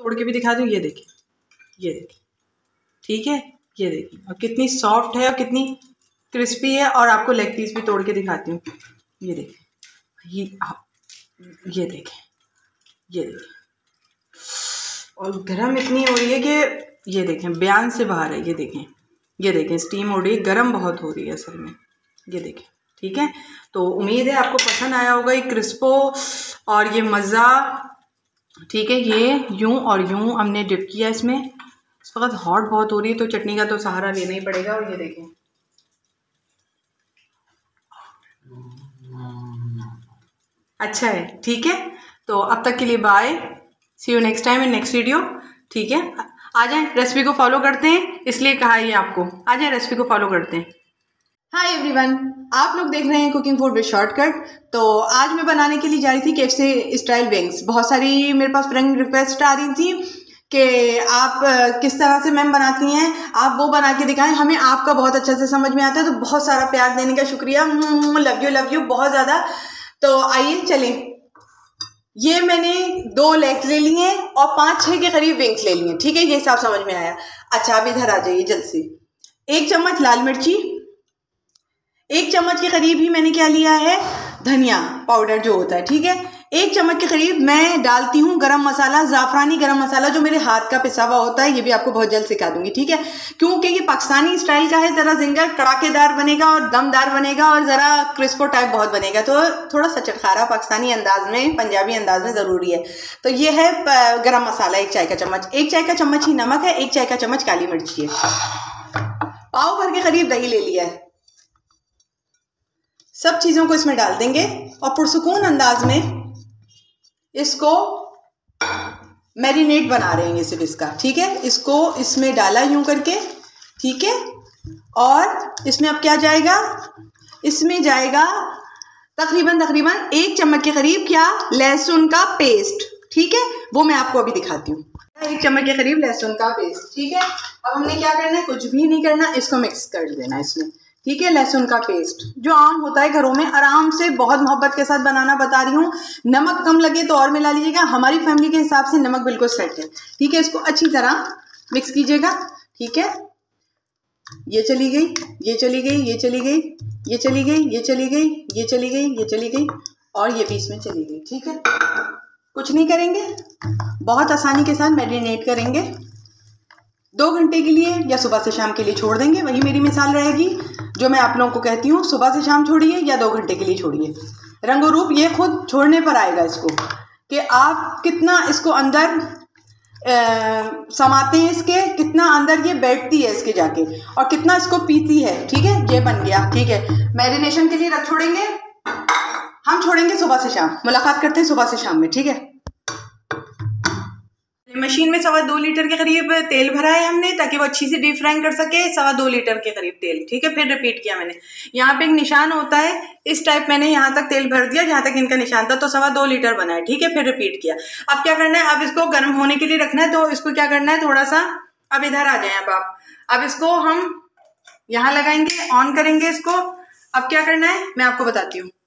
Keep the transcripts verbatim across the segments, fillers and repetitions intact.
तोड़ के भी दिखा दूँ, ये देखिए, ये देखिए, ठीक है, ये देखिए, और कितनी सॉफ्ट है और कितनी क्रिस्पी है। और आपको लेग पीस भी तोड़ के दिखाती हूँ, ये देखिए, ये आप ये देखें, ये देखें, और गरम इतनी हो रही है कि ये देखें बयान से बाहर है। ये देखें, ये देखें, स्टीम हो रही है, गरम बहुत हो रही है असल में, ये देखें, ठीक है। तो उम्मीद है आपको पसंद आया होगा ये क्रिस्पो और ये मज़ा, ठीक है। ये यूं और यूं हमने डिप किया इसमें। इस वक्त हॉट बहुत हो रही है तो चटनी का तो सहारा लेना ही पड़ेगा। और ये देखें, अच्छा है, ठीक है। तो अब तक के लिए bye, see you next time in next video, ठीक है। आ जाएं, रेसिपी को फॉलो करते हैं, इसलिए कहा ये आपको, आ जाएं रेसिपी को फॉलो करते हैं। हाय एवरीवन, आप लोग देख रहे हैं कुकिंग फूड विद शॉर्टकट। तो आज मैं बनाने के लिए जा रही थी केएफसी स्टाइल विंग्स। बहुत सारी मेरे पास फ्रेंड रिक्वेस्ट आ रही थी कि आप किस तरह से मैम बनाती हैं, आप वो बना के दिखाएं, हमें आपका बहुत अच्छे से समझ में आता है। तो बहुत सारा प्यार देने का शुक्रिया, लव यू लव यू बहुत ज़्यादा। तो आइए चलें, ये मैंने दो लेग्स ले लिए हैं और पाँच छः के करीब विंग्स ले लिए हैं, ठीक है। ये हिसाब समझ में आया। अच्छा, अब इधर आ जाइए जल्द से। एक चम्मच लाल मिर्ची, एक चम्मच के करीब ही मैंने क्या लिया है, धनिया पाउडर जो होता है, ठीक है। एक चम्मच के करीब मैं डालती हूँ गरम मसाला, ज़ाफ़रानी गरम मसाला जो मेरे हाथ का पिसा हुआ होता है। ये भी आपको बहुत जल्द सिखा दूंगी, ठीक है, क्योंकि ये पाकिस्तानी स्टाइल का है। ज़रा जिंगर कड़ाकेदार बनेगा और दमदार बनेगा और ज़रा क्रिस्पो टाइप बहुत बनेगा। तो थोड़ा सा चटखारा पाकिस्तानी अंदाज में, पंजाबी अंदाज में ज़रूरी है। तो ये है गरम मसाला, एक चाय का चम्मच, एक चाय का चम्मच ही नमक है, एक चाय का चम्मच काली मिर्ची है, पाव भर के करीब दही ले लिया है। सब चीज़ों को इसमें डाल देंगे और पुरसुकून अंदाज में इसको मैरिनेट बना रहे हैं सिर्फ इसका, ठीक है। इसको इसमें डाला यूं करके, ठीक है। और इसमें अब क्या जाएगा, इसमें जाएगा तकरीबन तकरीबन एक चम्मच के करीब क्या, लहसुन का पेस्ट, ठीक है। वो मैं आपको अभी दिखाती हूँ, एक चम्मच के करीब लहसुन का पेस्ट, ठीक है। अब हमने क्या करना है, कुछ भी नहीं करना, इसको मिक्स कर देना इसमें, ठीक है। लहसुन का पेस्ट जो आम होता है घरों में, आराम से बहुत मोहब्बत के साथ बनाना बता रही हूँ। नमक कम लगे तो और मिला लीजिएगा, हमारी फैमिली के हिसाब से नमक बिल्कुल सेट है, ठीक है। इसको अच्छी तरह मिक्स कीजिएगा, ठीक है। ये चली गई, ये चली गई, ये चली गई, ये चली गई, ये चली गई, ये चली गई, ये चली गई, और ये भी इसमें चली गई, ठीक है। कुछ नहीं करेंगे, बहुत आसानी के साथ मैरिनेट करेंगे। दो घंटे के लिए या सुबह से शाम के लिए छोड़ देंगे, वही मेरी मिसाल रहेगी जो मैं आप लोगों को कहती हूँ। सुबह से शाम छोड़िए या दो घंटे के लिए छोड़िए, रंगो रूप ये खुद छोड़ने पर आएगा इसको, कि आप कितना इसको अंदर आ, समाते हैं, इसके कितना अंदर ये बैठती है इसके जाके, और कितना इसको पीती है, ठीक है। ये बन गया, ठीक है। मैरिनेशन के लिए रख छोड़ेंगे, हम छोड़ेंगे सुबह से शाम। मुलाकात करते हैं सुबह से शाम में, ठीक है। मशीन में सवा दो लीटर के करीब तेल भरा है हमने, ताकि वो अच्छी से डीप फ्राई कर सके। सवा दो लीटर के करीब तेल, ठीक है। फिर रिपीट किया मैंने, यहाँ पे एक निशान होता है इस टाइप, मैंने यहाँ तक तेल भर दिया जहाँ तक इनका निशान था, तो सवा दो लीटर बना है, ठीक है। फिर रिपीट किया। अब क्या करना है, अब इसको गर्म होने के लिए रखना है। तो इसको क्या करना है, थोड़ा सा अब इधर आ जाए अब आप। अब इसको हम यहाँ लगाएंगे, ऑन करेंगे इसको। अब क्या करना है मैं आपको बताती हूँ।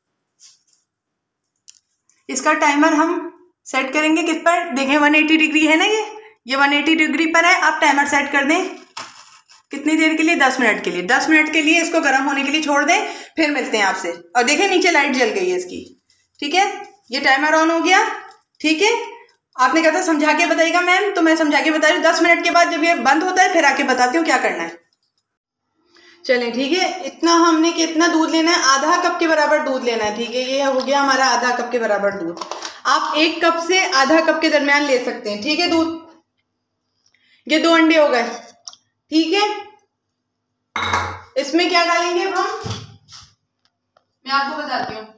इसका टाइमर हम सेट करेंगे किस पर, देखें एक सौ अस्सी डिग्री है ना, ये ये एक सौ अस्सी डिग्री पर है। आप टाइमर सेट कर दें, कितनी देर के लिए, दस मिनट के लिए। दस मिनट के लिए इसको गर्म होने के लिए छोड़ दें, फिर मिलते हैं आपसे। और देखें नीचे लाइट जल गई है इसकी, ठीक है। ये टाइमर ऑन हो गया, ठीक है। आपने कहा था समझा के बताइएगा मैम, तो मैं समझा के बता रही हूँ। दस मिनट के बाद जब ये बंद होता है फिर आके बताती हूँ क्या करना है। चलें, ठीक है। इतना हमने कितना दूध लेना है, आधा कप के बराबर दूध लेना है, ठीक है। ये हो गया हमारा आधा कप के बराबर दूध। आप एक कप से आधा कप के दरमियान ले सकते हैं, ठीक है दूध। ये दो अंडे हो गए, ठीक है। इसमें क्या डालेंगे अब हम, मैं आपको बताती हूँ।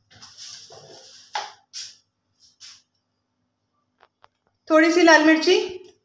थोड़ी सी लाल मिर्ची,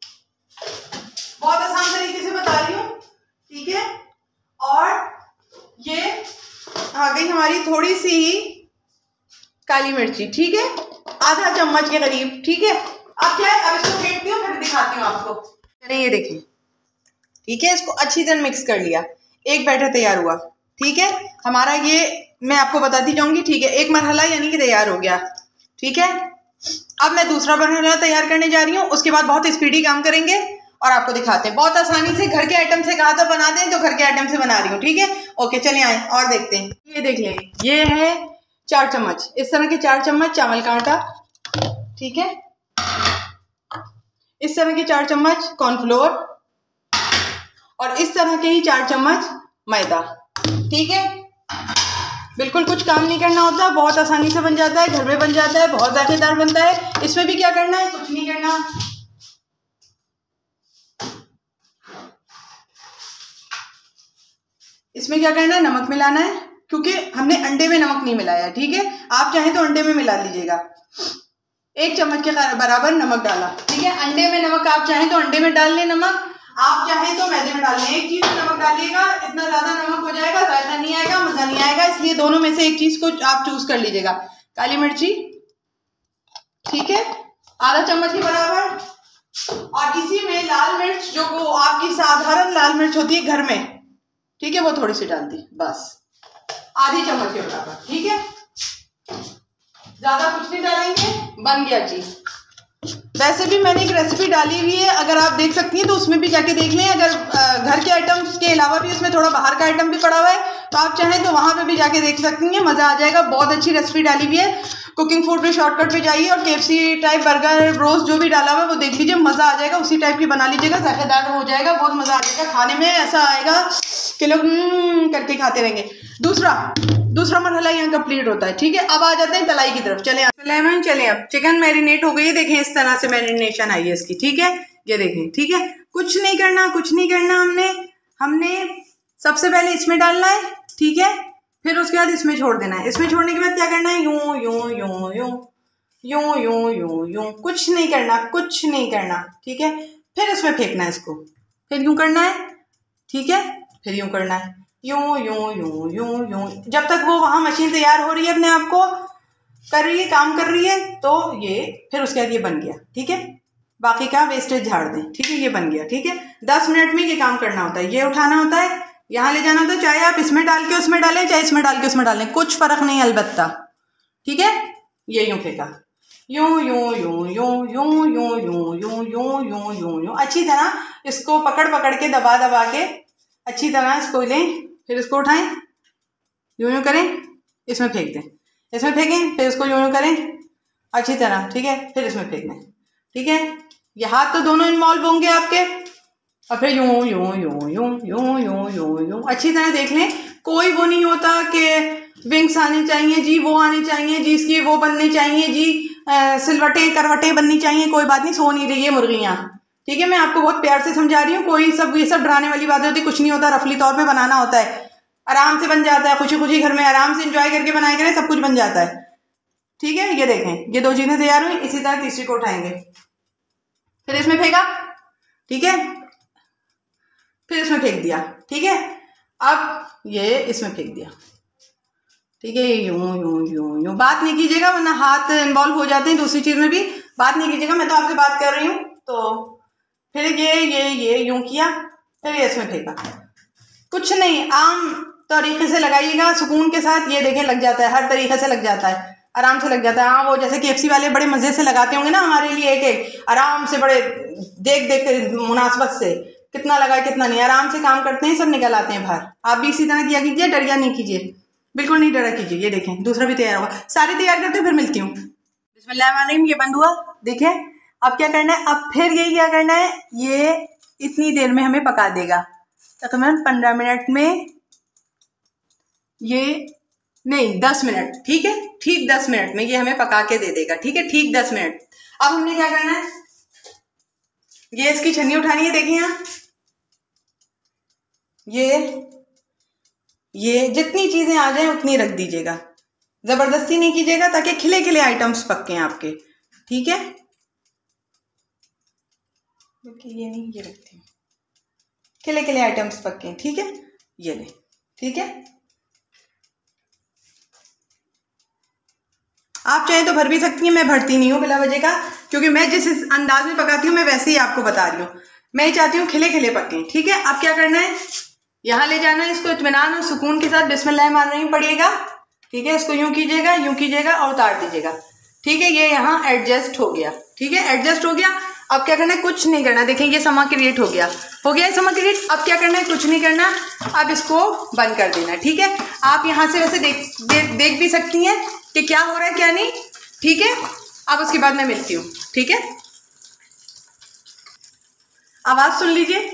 बहुत आसान तरीके से बता रही हूँ, ठीक है। और ये आ गई हमारी थोड़ी सी काली मिर्ची, ठीक है, आधा चम्मच के करीब, ठीक है। अब क्या है, अब इसको फेंटती हूँ, फिर दिखाती हूँ आपको। चलिए ये देखिए, ठीक है। इसको अच्छी तरह मिक्स कर लिया, एक बैटर तैयार हुआ, ठीक है हमारा। ये मैं आपको बताती जाऊंगी, ठीक है। एक मरहला यानी कि तैयार हो गया, ठीक है। अब मैं दूसरा मरहला तैयार करने जा रही हूँ, उसके बाद बहुत स्पीडी काम करेंगे और आपको दिखाते हैं। बहुत आसानी से घर के आइटम से कहा था बना दें, तो घर के आइटम से बना रही हूँ, ठीक है। ओके चलिए आए और देखते हैं। ये देख लें, ये है चार चम्मच, इस तरह के चार चम्मच चावल का आटा, ठीक है। इस तरह के चार चम्मच कॉर्नफ्लोर और इस तरह के ही चार चम्मच मैदा, ठीक है। बिल्कुल कुछ काम नहीं करना होता, बहुत आसानी से बन जाता है, घर में बन जाता है, बहुत जायकेदार बनता है। इसमें भी क्या करना है, कुछ नहीं करना। इसमें क्या करना है, नमक मिलाना है, क्योंकि हमने अंडे में नमक नहीं मिलाया, ठीक है। आप चाहें तो अंडे में मिला लीजिएगा। एक चम्मच के बराबर नमक डाला, ठीक है। अंडे में नमक आप चाहें तो अंडे में डाल लें नमक, आप चाहें तो मैदे में डाल लें। एक चीज में नमक डालिएगा, इतना ज्यादा नमक हो जाएगा, जायका नहीं आएगा, मजा नहीं आएगा, इसलिए दोनों में से एक चीज को आप चूज कर लीजिएगा। काली मिर्ची, ठीक है, आधा चम्मच के बराबर। और इसी में लाल मिर्च, जो वो आपकी साधारण लाल मिर्च होती है घर में, ठीक है, वो थोड़ी सी डाल दी, बस आधी चम्मच के बराबर, ठीक है। ज्यादा कुछ नहीं डालेंगे, बन गया चीज। वैसे भी मैंने एक रेसिपी डाली हुई है, अगर आप देख सकती हैं तो उसमें भी जाके देख लें। अगर घर के आइटम्स के अलावा भी उसमें थोड़ा बाहर का आइटम भी पड़ा हुआ है, तो आप चाहें तो वहां पे भी जाके देख सकती हैं, मजा आ जाएगा। बहुत अच्छी रेसिपी डाली हुई है। कुकिंग फूड पे शॉर्टकट पे जाइए और केएफसी टाइप बर्गर रोस्ट जो भी डाला हुआ है वो देख लीजिए, मजा आ जाएगा। उसी टाइप की बना लीजिएगा, जायकेदार हो जाएगा, बहुत मजा आ जाएगा खाने में। ऐसा आएगा कि लोग करके खाते रहेंगे। दूसरा दूसरा मरहला यहाँ कंप्लीट होता है, ठीक है। अब आ जाते हैं तलाई की तरफ। चले लेमन चले अब चिकन मैरिनेट हो गई, देखें इस तरह से मैरिनेशन आई है इसकी, ठीक है। ये देखें, ठीक है, कुछ नहीं करना, कुछ नहीं करना। हमने हमने सबसे पहले इसमें डालना है, ठीक है, फिर उसके बाद इसमें छोड़ देना है। इसमें छोड़ने के बाद क्या करना है, यूं यूं यूं यूं यूं यूं यूं यूं, कुछ नहीं करना, कुछ नहीं करना, ठीक है। फिर इसमें फेंकना है इसको, फिर यूं करना है, ठीक है, फिर यूं करना है, यूं यूं यूं यूं यूं, जब तक वो वहां मशीन तैयार हो रही है, अपने आप को कर रही है, काम कर रही है। तो ये फिर उसके बाद ये बन गया, ठीक है। बाकी का वेस्टेज झाड़ दें, ठीक है, ये बन गया, ठीक है। दस मिनट में ये काम करना होता है, ये उठाना होता है, यहाँ ले जाना होता है। चाहे आप इसमें डाल के उसमें डालें, चाहे इसमें डाल के उसमें डालें, कुछ फर्क नहीं अलबत्ता, ठीक है। ये यूं फेंका, यूं यूं यूं यूं यूं यूं यूं यूं यूं यूं यूं यूं, अच्छी तरह इसको पकड़ पकड़ के दबा दबा के अच्छी तरह इसको लें, फिर इसको उठाएं, यूं यूं करें, इसमें फेंक दें, इसमें फेंकें, फिर इसको यूं यूं करें अच्छी तरह, ठीक है, फिर इसमें फेंक दें, ठीक है। ये हाथ तो दोनों इन्वॉल्व होंगे आपके, और फिर यूं यूं यूं यूं यूं यूं यूं यूं अच्छी तरह देख लें। कोई वो नहीं होता कि विंग्स आनी चाहिए जी, वो आनी चाहिए जी, इसकी वो बननी चाहिए जी, सिलवटें करवटें बननी चाहिए, कोई बात नहीं, सो नहीं रही है मुर्गियाँ, ठीक है। मैं आपको बहुत प्यार से समझा रही हूँ, कोई सब ये सब डराने वाली बातें होती, कुछ नहीं होता, रफली तौर पे बनाना होता है, आराम से बन जाता है, खुशी खुशी घर में आराम से एंजॉय करके बनाए करें, सब कुछ बन जाता है, ठीक है। ये देखें, ये दो चीजें तैयार हुई। इसी तरह तीसरी को उठाएंगे, फिर इसमें फेंका, ठीक है, फिर इसमें फेंक दिया, ठीक है। अब ये इसमें फेंक दिया, ठीक है। यूं यूं यूं यूं, बात नहीं कीजिएगा वरना हाथ इन्वॉल्व हो जाते हैं, दूसरी चीज में भी बात नहीं कीजिएगा, मैं तो आपसे बात कर रही हूँ। तो फिर ये ये ये यूं किया, फिर ये इसमें फेंका, कुछ नहीं, आम तरीके से लगाइएगा सुकून के साथ। ये देखें लग जाता है, हर तरीके से लग जाता है, आराम से लग जाता है। हाँ, वो जैसे केएफसी वाले बड़े मजे से लगाते होंगे ना हमारे लिए, एक एक आराम से, बड़े देख देख कर मुनासबत से, कितना लगा कितना नहीं, आराम से काम करते हैं, सब निकल आते हैं बाहर। आप भी इसी तरह किया कीजिए, डरिया नहीं कीजिए, बिल्कुल नहीं डरा कीजिए। ये देखें दूसरा भी तैयार होगा, सारे तैयार करते हैं, फिर मिलती हूँ। बिस्मिल्लाहिर्रहमानिर्रहीम, ये बंद हुआ, देखें। अब क्या करना है, अब फिर यही क्या करना है, ये इतनी देर में हमें पका देगा, तकरीबन पंद्रह मिनट में, ये नहीं दस मिनट, ठीक है, ठीक दस मिनट में ये हमें पका के दे देगा, ठीक है, ठीक दस मिनट। अब हमने क्या करना है, ये इसकी छन्नी उठानी है, देखिए यहाँ, ये ये जितनी चीजें आ जाए उतनी रख दीजिएगा, जबरदस्ती नहीं कीजिएगा, ताकि खिले खिले आइटम्स पक्के आपके, ठीक है। ये नहीं, ये रखते हैं, खिले खिले आइटम्स पक्के, ठीक है, ये ले, ठीक है। आप चाहें तो भर भी सकती हैं, मैं भरती नहीं हूँ बिला वजह का, क्योंकि मैं जिस अंदाज में पकाती हूँ मैं वैसे ही आपको बता रही हूँ। मैं चाहती हूँ खिले खिले पके, ठीक है। अब क्या करना है, यहाँ ले जाना है इसको इत्मीनान और सुकून के साथ बिस्मिल्लाहिर्रहमानिर्रहीम पढ़िएगा, ठीक है। इसको यूं कीजिएगा, यूं कीजिएगा और उतार दीजिएगा, ठीक है, ये यहाँ एडजस्ट हो गया। ठीक है, एडजस्ट हो गया। अब क्या करना है, कुछ नहीं करना। देखें ये समा क्रिएट हो गया, हो गया समा क्रिएट। अब क्या करना है, कुछ नहीं करना, अब इसको बंद कर देना। ठीक है, आप यहाँ से वैसे देख दे, देख भी सकती हैं कि क्या हो रहा है क्या नहीं। ठीक है, अब उसके बाद मैं मिलती हूँ। ठीक है, आवाज सुन लीजिए,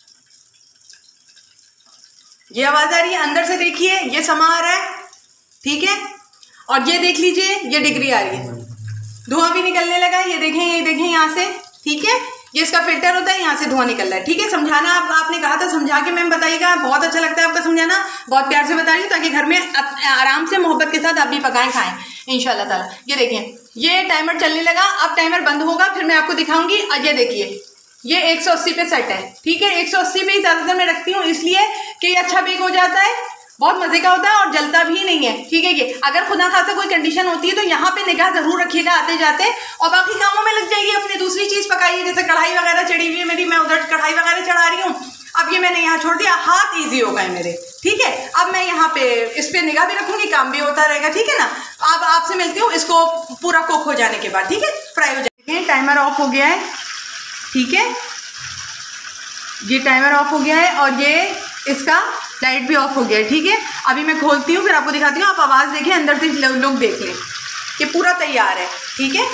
ये आवाज आ रही है अंदर से। देखिए ये समा आ रहा है। ठीक है, और ये देख लीजिए ये डिग्री आ रही है, धुआं भी निकलने लगा है। ये देखें, ये देखें यहाँ से। ठीक है, ये इसका फिल्टर होता है, यहाँ से धुआं निकल रहा है। ठीक है, समझाना आप आपने कहा था समझा के मैम बताइएगा, बहुत अच्छा लगता है आपका समझाना, बहुत प्यार से बता रही हूँ ताकि घर में आराम से मोहब्बत के साथ आप भी पकाएं खाएं इंशाल्लाह ताला। ये देखें, ये टाइमर चलने लगा, अब टाइमर बंद होगा, फिर मैं आपको दिखाऊंगी। और ये देखिए ये एक सौ अस्सी पे सेट है। ठीक है, एक सौ अस्सी पे ही ज़्यादातर मैं रखती हूँ, इसलिए कि ये अच्छा बेक हो जाता है, बहुत मजे का होता है और जलता भी नहीं है। ठीक है, ये अगर खुदा खासा कोई कंडीशन होती है तो यहाँ पे निगाह जरूर रखिएगा आते जाते, और बाकी कामों में लग जाइए। अपनी दूसरी चीज पकाइए, जैसे कढ़ाई वगैरह चढ़ी हुई है मेरी, मैं उधर कढ़ाई वगैरह चढ़ा रही हूँ। अब ये मैंने यहाँ छोड़ दिया, हाथ ईजी हो गए मेरे। ठीक है, अब मैं यहाँ पे इस पे निगाह भी रखूंगी, काम भी होता रहेगा। ठीक है ना, अब आपसे मिलती हूँ इसको पूरा कुक हो जाने के बाद। ठीक है, फ्राई हो जाएंगे। टाइमर ऑफ हो गया है। ठीक है, ये टाइमर ऑफ हो गया है और ये इसका लाइट भी ऑफ हो गया है। ठीक है, अभी मैं खोलती हूँ, फिर आपको दिखाती हूँ। आप आवाज़ देखें, अंदर से लोग देख लें कि पूरा तैयार है। ठीक है,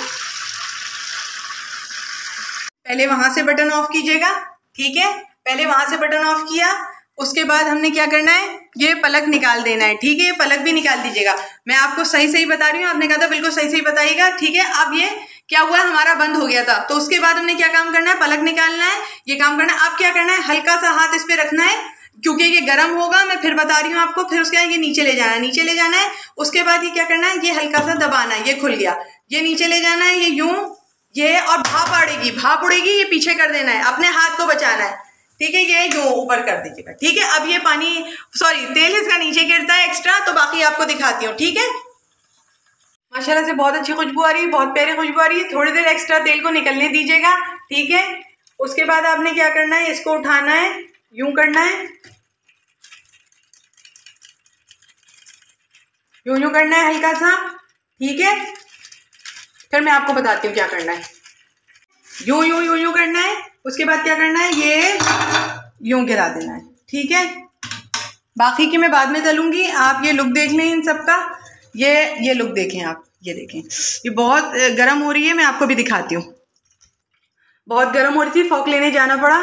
पहले वहां से बटन ऑफ कीजिएगा। ठीक है, पहले वहां से बटन ऑफ किया, उसके बाद हमने क्या करना है, ये पलक निकाल देना है। ठीक है, पलक भी निकाल दीजिएगा। मैं आपको सही सही बता रही हूँ, आपने कहा था बिल्कुल सही सही बताइएगा। ठीक है, अब ये क्या हुआ, हमारा बंद हो गया था, तो उसके बाद हमने क्या काम करना है, पलक निकालना है, ये काम करना है। अब क्या करना है, हल्का सा हाथ इस पे रखना है, क्योंकि ये गर्म होगा, मैं फिर बता रही हूँ आपको। फिर उसके बाद ये नीचे ले जाना है, नीचे ले जाना है। उसके बाद ये क्या करना है, ये हल्का सा दबाना है, ये खुल गया, ये नीचे ले जाना है, ये यूं, ये और भाप पड़ेगी, भाप उड़ेगी, ये पीछे कर देना है, अपने हाथ को बचाना है। ठीक है, ये यूं ऊपर कर दीजिएगा। ठीक है, अब ये पानी सॉरी तेल इसका नीचे गिरता है एक्स्ट्रा, तो बाकी आपको दिखाती हूँ। ठीक है, माशाल्लाह से बहुत अच्छी खुशबू आ रही है, बहुत प्यारी खुशबू आ रही है। थोड़ी देर एक्स्ट्रा तेल को निकलने दीजिएगा। ठीक है, उसके बाद आपने क्या करना है, इसको उठाना है, यूं करना है, यूं यूं करना है हल्का सा। ठीक है, फिर मैं आपको बताती हूँ क्या करना है। यूं यूं यूं यूं करना है, उसके बाद क्या करना है, ये यूं गिरा देना है। ठीक है, बाकी की मैं बाद में तलूंगी। आप ये लुक देख लें इन सबका, ये ये लुक देखें आप, ये देखें, ये बहुत गर्म हो रही है। मैं आपको भी दिखाती हूँ, बहुत गर्म हो रही थी, फोक लेने जाना पड़ा।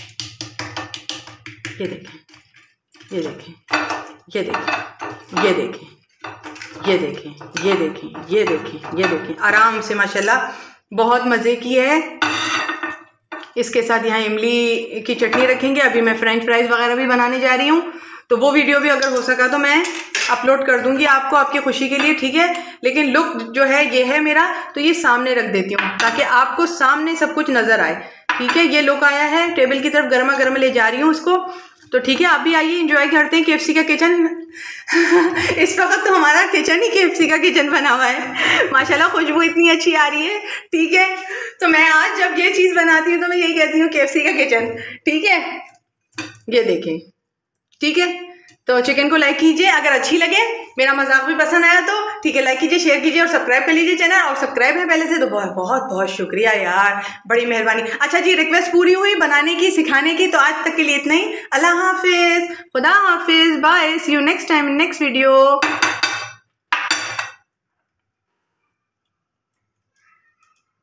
ये देखें, ये देखें, ये देखें, ये देखें, ये देखें, ये देखें, ये देखें, ये देखें, आराम से माशाल्लाह बहुत मज़े की है। इसके साथ यहाँ इमली की चटनी रखेंगे। अभी मैं फ्रेंच फ्राइज़ वगैरह भी बनाने जा रही हूँ, तो वो वीडियो भी अगर हो सका तो मैं अपलोड कर दूंगी आपको, आपकी खुशी के लिए। ठीक है, लेकिन लुक जो है ये है मेरा, तो ये सामने रख देती हूँ ताकि आपको सामने सब कुछ नज़र आए। ठीक है, ये लुक आया है, टेबल की तरफ गर्मा गर्म ले जा रही हूँ उसको। तो ठीक है, आप भी आइए, एंजॉय करते हैं केएफसी का किचन। इस वक्त तो हमारा किचन ही केएफसी का किचन बना हुआ है। माशाल्लाह खुशबू इतनी अच्छी आ रही है। ठीक है, तो मैं आज जब ये चीज़ बनाती हूँ तो मैं यही कहती हूँ केएफसी का किचन। ठीक है, ये देखें। ठीक है, तो चिकन को लाइक कीजिए अगर अच्छी लगे, मेरा मजाक भी पसंद आया तो ठीक है, लाइक कीजिए, शेयर कीजिए और सब्सक्राइब कर लीजिए चैनल। और सब्सक्राइब है पहले से तो बहुत बहुत बहुत शुक्रिया यार, बड़ी मेहरबानी। अच्छा जी, रिक्वेस्ट पूरी हुई बनाने की, सिखाने की, तो आज तक के लिए इतना ही। अल्लाह हाफिज, खुदा हाफिज, bye, see you next time in next video.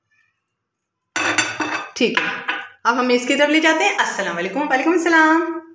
ठीक है, अब हम इसकी तरफ ले जाते हैं। अस्सलाम वालेकुम। वालेकुम अस्सलाम।